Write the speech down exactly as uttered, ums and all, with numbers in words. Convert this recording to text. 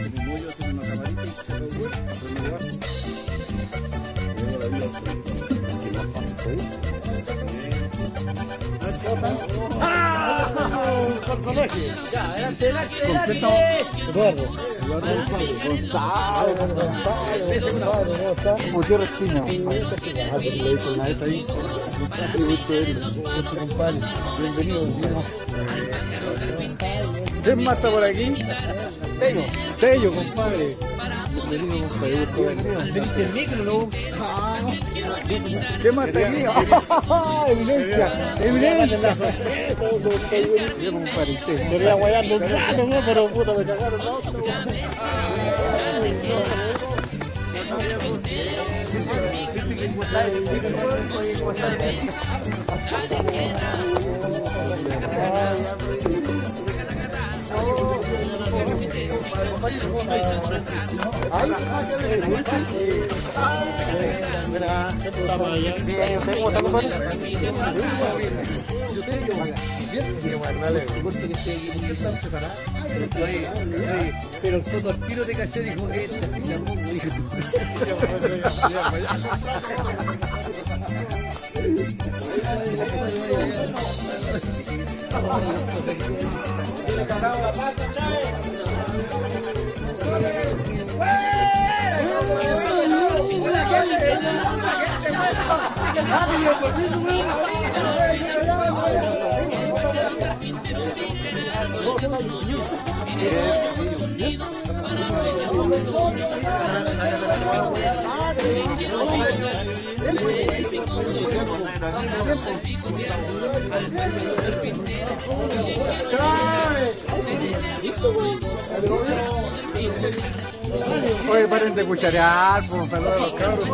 matrimonio, hacer una camarita y se acabó el vuelo, después me llevar. Luego la vida al proyecto. ¡Ah! ¡Un personaje! Ya, adelante, adelante, adelante. Eduardo. Eduardo González. González, González, González, ¿cómo está? Gutiérrez Espina. Ah, pero le dijo una vez ahí. Nuestro compadre. Bienvenido, bienvenido. ¿Quién más está por aquí? Tello. Tello, compadre. Bienvenido, compadre. Veniste el micro, ¿no? ¿Qué más está aquí? Eminencia. Eminencia. Yo, compadre, quería guayarle un rato, ¿no? Pero puta, me cagaron la otra. Pero el foto al tiro te caché, dijo que esta fila muy dijo tú. Oye, paren de cucharear, por favor, los cabros.